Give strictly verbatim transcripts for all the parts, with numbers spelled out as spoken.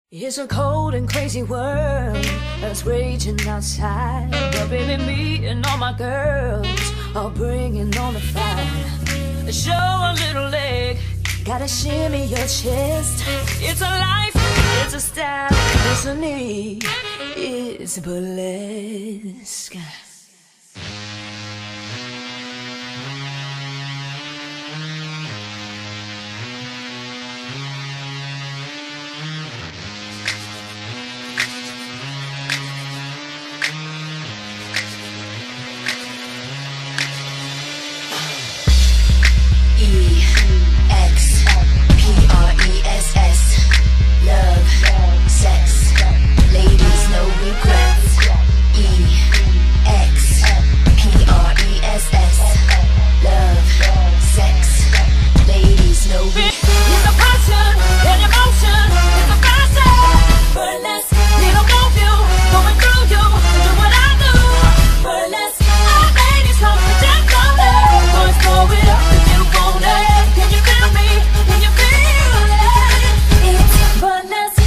It's a cold and crazy world that's raging outside, but baby, me and all my girls are bringing on the fire. Show a little leg, gotta shimmy your chest. It's a life, it's a style, it's a need, it's burlesque. E X P R E S S, love, sex, ladies no regrets. E X P R E S S, love, sex, ladies no regrets. It's a passion, an emotion, it's a passion. Burlesque, little move you, going through you, do what I do. Burlesque, all ladies come to dance on it. Boys, throw it up if you want it. Can you feel me? Can you feel it? It's burlesque.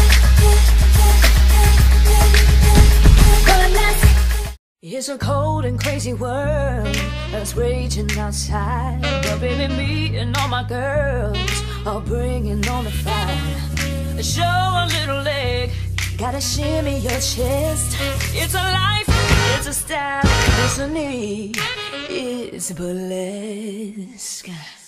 Burlesque. It's a cold and crazy world that's raging outside, but baby, me and all my girls are bringing on the fire. Show a little leg, gotta shimmy your chest. It's a life, it's a style, it's a need, it's burlesque.